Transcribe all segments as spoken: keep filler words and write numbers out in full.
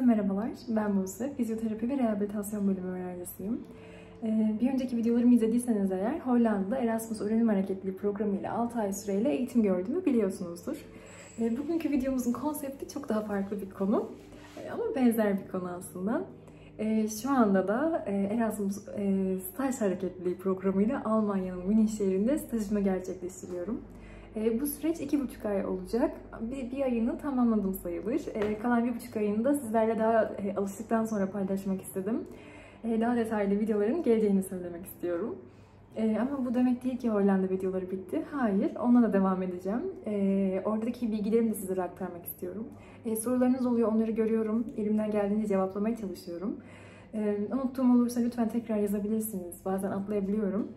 merhabalar, ben Buse. Fizyoterapi ve rehabilitasyon bölümü öğrencisiyim. Bir önceki videolarımı izlediyseniz eğer Hollanda'da Erasmus Öğrenim Hareketliği programı ile altı ay süreyle eğitim gördüğümü biliyorsunuzdur. Bugünkü videomuzun konsepti çok daha farklı bir konu ama benzer bir konu aslında. Şu anda da Erasmus Staj Hareketliği programı ile Almanya'nın Münih şehrinde stajımı gerçekleştiriyorum. Bu süreç iki buçuk ay olacak. Bir, bir ayını tamamladım sayılır. Kalan bir buçuk ayını da sizlerle daha alıştıktan sonra paylaşmak istedim. Daha detaylı videoların geleceğini söylemek istiyorum. Ama bu demek değil ki Hollanda videoları bitti. Hayır, onunla da devam edeceğim. Oradaki bilgilerimi de sizlere aktarmak istiyorum. Sorularınız oluyor, onları görüyorum. Elimden geldiğince cevaplamaya çalışıyorum. Unuttuğum olursa lütfen tekrar yazabilirsiniz. Bazen atlayabiliyorum.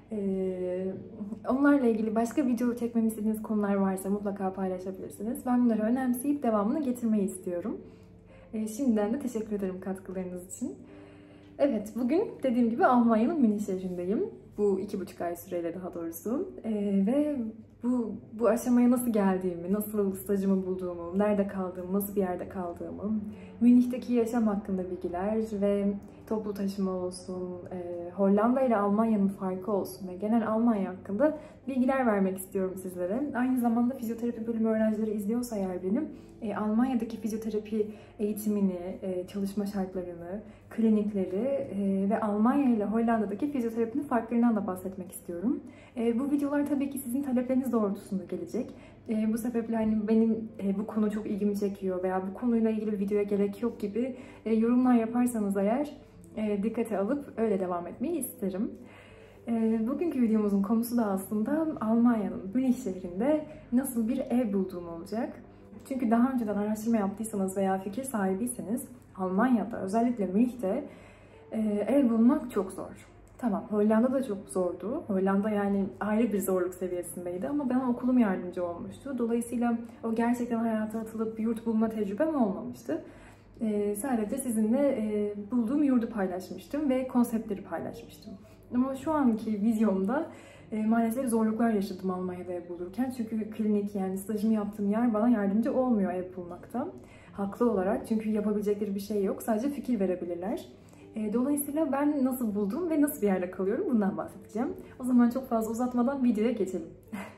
Ee, onlarla ilgili başka video çekmemi istediğiniz konular varsa mutlaka paylaşabilirsiniz. Ben bunları önemseyip devamını getirmeyi istiyorum. Ee, şimdiden de teşekkür ederim katkılarınız için. Evet, bugün dediğim gibi Almanya'nın Münih şehrindeyim. Bu iki buçuk ay süreyle daha doğrusu. Ee, ve bu, bu aşamaya nasıl geldiğimi, nasıl stajımı bulduğumu, nerede kaldığımı, nasıl bir yerde kaldığımı, Münih'teki yaşam hakkında bilgiler ve toplu taşıma olsun, e, Hollanda ile Almanya'nın farkı olsun ve genel Almanya hakkında bilgiler vermek istiyorum sizlere. Aynı zamanda fizyoterapi bölümü öğrencileri izliyorsa eğer benim, e, Almanya'daki fizyoterapi eğitimini, e, çalışma şartlarını, klinikleri e, ve Almanya ile Hollanda'daki fizyoterapinin farklarından da bahsetmek istiyorum. E, bu videolar tabii ki sizin talepleriniz doğrultusunda gelecek. E, bu sebeple hani benim e, bu konu çok ilgimi çekiyor veya bu konuyla ilgili bir videoya gerek yok gibi e, yorumlar yaparsanız eğer e, dikkate alıp öyle devam etmeyi isterim. E, bugünkü videomuzun konusu da aslında Almanya'nın Münih şehrinde nasıl bir ev bulduğum olacak. Çünkü daha önceden araştırma yaptıysanız veya fikir sahibiyseniz Almanya'da, özellikle Münih'te e, ev bulmak çok zor. Tamam, Hollanda da çok zordu. Hollanda yani ayrı bir zorluk seviyesindeydi ama bana okulum yardımcı olmuştu. Dolayısıyla o gerçekten hayata atılıp bir yurt bulma tecrübem olmamıştı. Ee, sadece sizinle e, bulduğum yurdu paylaşmıştım ve konseptleri paylaşmıştım. Ama şu anki vizyomda e, maalesef zorluklar yaşadım Almanya'da ev bulurken. Çünkü klinik, yani stajımı yaptığım yer bana yardımcı olmuyor ev bulmakta. Haklı olarak, çünkü yapabilecekleri bir şey yok. Sadece fikir verebilirler. Dolayısıyla ben nasıl buldum ve nasıl bir yerde kalıyorum bundan bahsedeceğim. O zaman çok fazla uzatmadan videoya geçelim.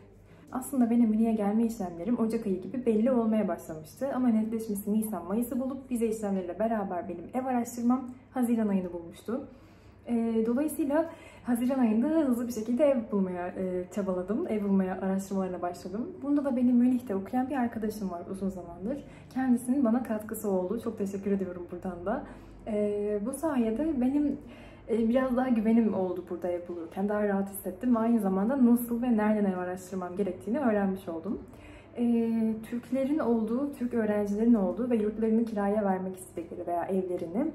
Aslında benim Münih'e gelme işlemlerim Ocak ayı gibi belli olmaya başlamıştı. Ama netleşmesi Nisan-Mayıs'ı bulup vize işlemleriyle beraber benim ev araştırmam Haziran ayını bulmuştu. Dolayısıyla Haziran ayında hızlı bir şekilde ev bulmaya çabaladım. Ev bulmaya araştırmalarına başladım. Bunda da benim Münih'te okuyan bir arkadaşım var uzun zamandır. Kendisinin bana katkısı oldu. Çok teşekkür ediyorum buradan da. Ee, bu sayede benim e, biraz daha güvenim oldu burada ev bulurken. Daha rahat hissettim ve aynı zamanda nasıl ve nereden ev araştırmam gerektiğini öğrenmiş oldum. Ee, Türklerin olduğu, Türk öğrencilerin olduğu ve yurtlarını kiraya vermek istedikleri veya evlerini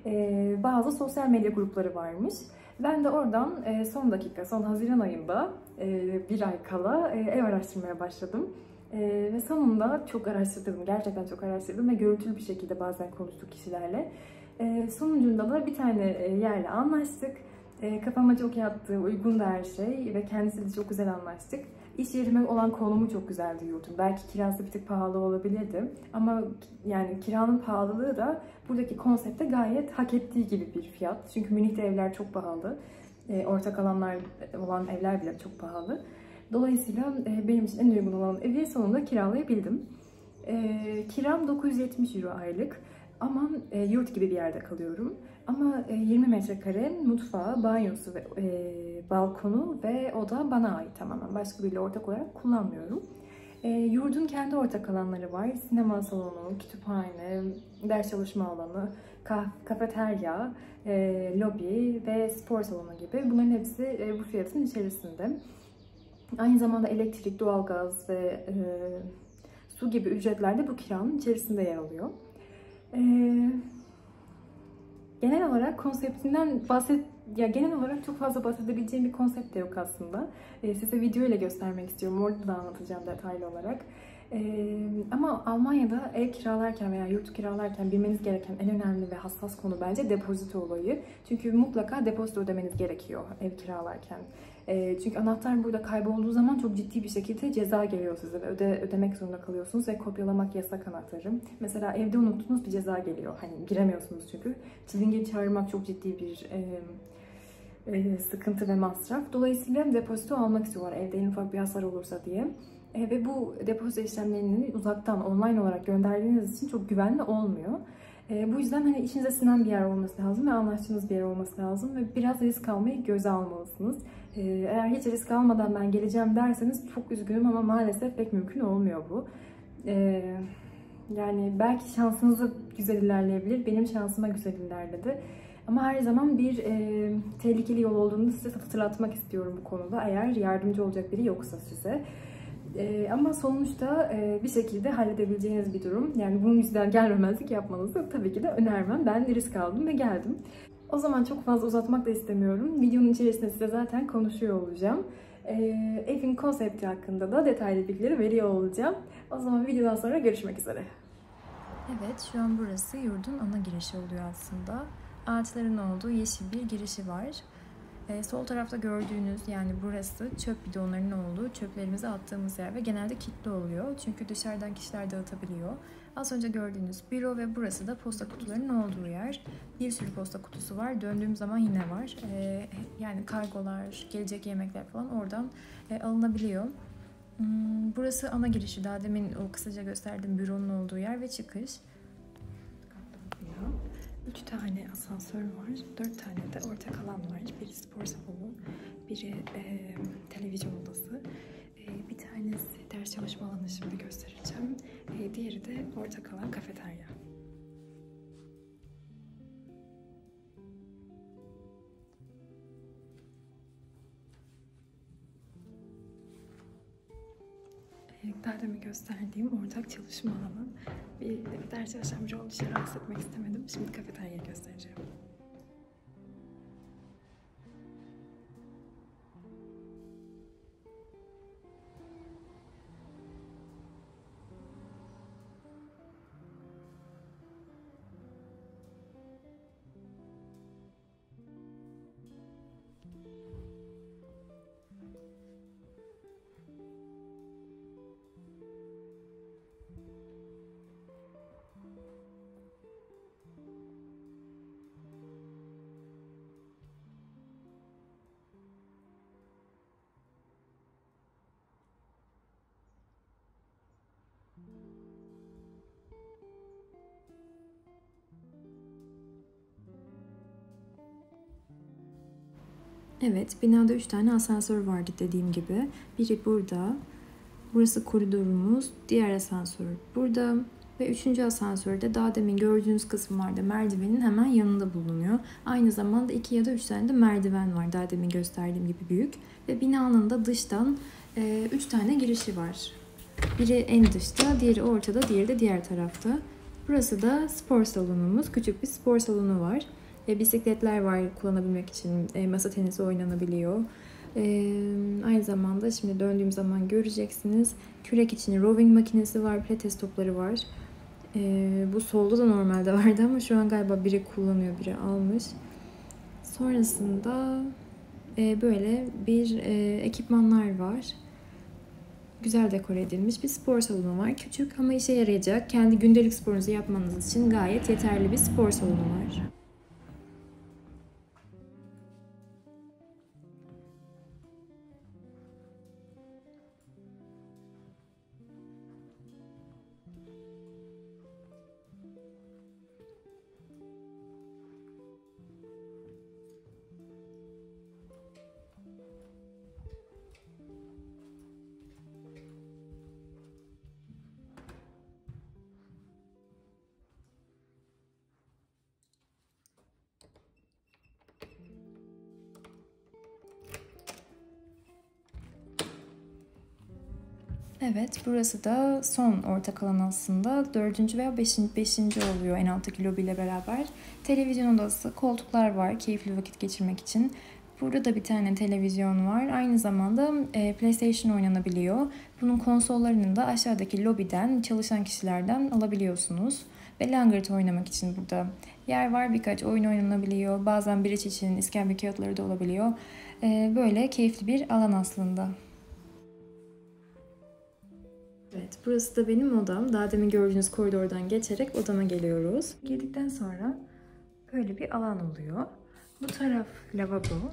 e, bazı sosyal medya grupları varmış. Ben de oradan e, son dakika, son Haziran ayında e, bir ay kala e, ev araştırmaya başladım. Ee, ve sonunda çok araştırdım, gerçekten çok araştırdım ve görüntülü bir şekilde bazen konuştuk kişilerle. Ee, sonucunda da bir tane yerle anlaştık. Ee, kafama çok yattı, uygun da her şey ve kendisiyle çok güzel anlaştık. İş yerime olan konumu çok güzeldi yurdum. Belki kirası bir tık pahalı olabilirdi ama yani kiranın pahalılığı da buradaki konsepte gayet hak ettiği gibi bir fiyat. Çünkü Münih'te evler çok pahalı, ee, ortak alanlar olan evler bile çok pahalı. Dolayısıyla benim için en uygun olan evi sonunda kiralayabildim. E, kiram dokuz yüz yetmiş euro aylık ama e, yurt gibi bir yerde kalıyorum. Ama e, yirmi metrekare mutfağı, banyosu ve e, balkonu ve oda bana ait tamamen. Başka biriyle ortak olarak kullanmıyorum. E, yurdun kendi ortak alanları var. Sinema salonu, kütüphane, ders çalışma alanı, kaf kafeterya, e, lobi ve spor salonu gibi. Bunların hepsi e, bu fiyatın içerisinde. Aynı zamanda elektrik, doğalgaz ve e, su gibi ücretler de bu kiranın içerisinde yer alıyor. E, genel olarak konseptinden bahset, ya genel olarak çok fazla bahsedebileceğim bir konsept de yok aslında. E, size video ile göstermek istiyorum. Orada da anlatacağım detaylı olarak. Ee, ama Almanya'da ev kiralarken veya yurt kiralarken bilmeniz gereken en önemli ve hassas konu bence depozito olayı. Çünkü mutlaka depozito ödemeniz gerekiyor ev kiralarken. Ee, çünkü anahtar burada kaybolduğu zaman çok ciddi bir şekilde ceza geliyor size ve öde, ödemek zorunda kalıyorsunuz ve kopyalamak yasak anahtarı. Mesela evde unuttunuz, bir ceza geliyor. Hani giremiyorsunuz çünkü. Çilingiri çağırmak çok ciddi bir e, e, sıkıntı ve masraf. Dolayısıyla depozito almak istiyorlar evde en ufak bir hasar olursa diye. E, ve bu depozito işlemlerini uzaktan, online olarak gönderdiğiniz için çok güvenli olmuyor. E, bu yüzden hani işinize sinen bir yer olması lazım ve anlaştığınız bir yer olması lazım ve biraz risk almayı göze almalısınız. E, eğer hiç risk almadan ben geleceğim derseniz çok üzgünüm ama maalesef pek mümkün olmuyor bu. E, yani belki şansınızı güzel ilerleyebilir, benim şansıma güzel ilerledi. Ama her zaman bir e, tehlikeli yol olduğunu size hatırlatmak istiyorum bu konuda, eğer yardımcı olacak biri yoksa size. Ee, ama sonuçta e, bir şekilde halledebileceğiniz bir durum. Yani bunun yüzünden gelmemezlik yapmanızı tabii ki de önermem. Ben risk aldım ve geldim. O zaman çok fazla uzatmak da istemiyorum. Videonun içerisinde size zaten konuşuyor olacağım. Ee, evin konsepti hakkında da detaylı bilgileri veriyor olacağım. O zaman videodan sonra görüşmek üzere. Evet, şu an burası yurdun ana girişi oluyor aslında. Ağaçların olduğu yeşil bir girişi var. Ee, sol tarafta gördüğünüz, yani burası çöp bidonlarının olduğu, çöplerimizi attığımız yer ve genelde kilitli oluyor. Çünkü dışarıdan kişiler dağıtabiliyor. Az önce gördüğünüz büro ve burası da posta kutularının olduğu yer. Bir sürü posta kutusu var. Döndüğüm zaman yine var. Ee, yani kargolar, gelecek yemekler falan oradan e, alınabiliyor. Hmm, burası ana girişi. Daha demin o kısaca gösterdiğim büronun olduğu yer ve çıkış. Üç tane asansör var, dört tane de ortak alan var. Biri spor salonu, biri e, televizyon odası, e, bir tanesi ders çalışma alanı, şimdi göstereceğim. E, diğeri de ortak alan kafeterya. Daha demin gösterdiğim ortak çalışma alanı. Bir, bir ders çalışan biri olduğu için rahatsız etmek istemedim. Şimdi kafeteryayı göstereceğim. Evet, binada üç tane asansör vardı dediğim gibi. Biri burada, burası koridorumuz, diğer asansör burada ve üçüncü asansörde daha demin gördüğünüz kısımlarda merdivenin hemen yanında bulunuyor. Aynı zamanda iki ya da üç tane de merdiven var, daha demin gösterdiğim gibi büyük. Ve binanın da dıştan e, üç tane girişi var. Biri en dışta, diğeri ortada, diğeri de diğer tarafta. Burası da spor salonumuz, küçük bir spor salonu var. E, bisikletler var kullanabilmek için, e, masa tenisi oynanabiliyor. E, aynı zamanda şimdi döndüğüm zaman göreceksiniz. Kürek için rowing makinesi var, pilates topları var. E, bu solda da normalde vardı ama şu an galiba biri kullanıyor, biri almış. Sonrasında e, böyle bir e, ekipmanlar var. Güzel dekore edilmiş bir spor salonu var. Küçük ama işe yarayacak, kendi gündelik sporunuzu yapmanız için gayet yeterli bir spor salonu var. Evet, burası da son ortak alan aslında. Dördüncü veya beşinci, beşinci oluyor en alttaki lobiyle beraber. Televizyon odası, koltuklar var keyifli vakit geçirmek için. Burada da bir tane televizyon var. Aynı zamanda PlayStation oynanabiliyor. Bunun konsollarını da aşağıdaki lobiden çalışan kişilerden alabiliyorsunuz. Ve langırt oynamak için burada yer var. Birkaç oyun oynanabiliyor. Bazen bridge için iskambil kağıtları da olabiliyor. Böyle keyifli bir alan aslında. Evet, burası da benim odam. Daha demin gördüğünüz koridordan geçerek odama geliyoruz. Girdikten sonra böyle bir alan oluyor. Bu taraf lavabo.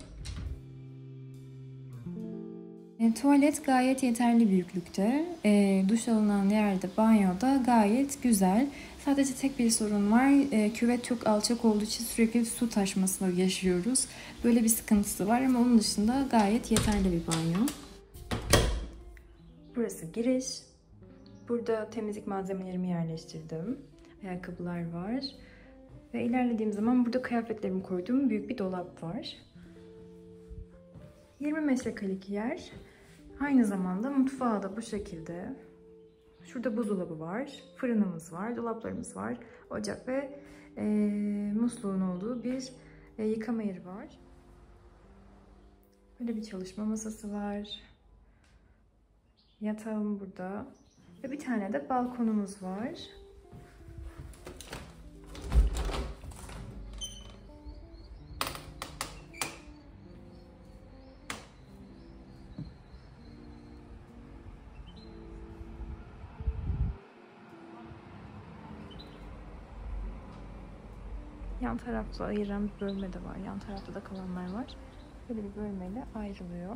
E, tuvalet gayet yeterli büyüklükte. E, duş alınan yerde, banyoda gayet güzel. Sadece tek bir sorun var. E, küvet çok alçak olduğu için sürekli su taşmasını yaşıyoruz. Böyle bir sıkıntısı var ama onun dışında gayet yeterli bir banyo. Burası giriş. Burada temizlik malzemelerimi yerleştirdim. Ayakkabılar var. Ve ilerlediğim zaman burada kıyafetlerimi koyduğum büyük bir dolap var. yirmi metrekarelik yer. Aynı zamanda mutfağı da bu şekilde. Şurada buzdolabı var, fırınımız var, dolaplarımız var, ocak ve e, musluğun olduğu bir e, yıkama yeri var. Böyle bir çalışma masası var. Yatağım burada. Ve bir tane de balkonumuz var. Yan tarafta ayıran bir bölme de var. Yan tarafta da kalanlar var. Böyle bir bölmeyle ayrılıyor.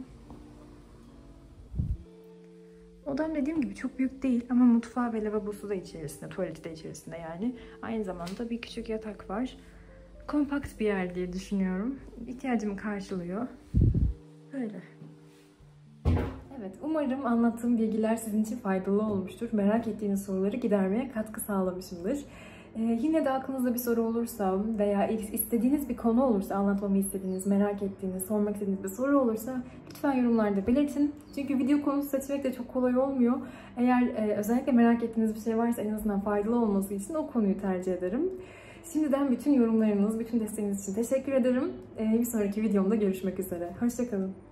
Odam dediğim gibi çok büyük değil ama mutfağı ve lavabosu da içerisinde, tuvaleti de içerisinde yani. Aynı zamanda bir küçük yatak var. Kompakt bir yer diye düşünüyorum. İhtiyacımı karşılıyor. Böyle. Evet, umarım anlattığım bilgiler sizin için faydalı olmuştur. Merak ettiğiniz soruları gidermeye katkı sağlamışımdır. Ee, yine de aklınızda bir soru olursa veya istediğiniz bir konu olursa, anlatmamı istediğiniz, merak ettiğiniz, sormak istediğiniz bir soru olursa lütfen yorumlarda belirtin. Çünkü video konusu seçmek de çok kolay olmuyor. Eğer e, özellikle merak ettiğiniz bir şey varsa en azından faydalı olması için o konuyu tercih ederim. Şimdiden bütün yorumlarınız, bütün desteğiniz için teşekkür ederim. Ee, bir sonraki videomda görüşmek üzere. Hoşça kalın.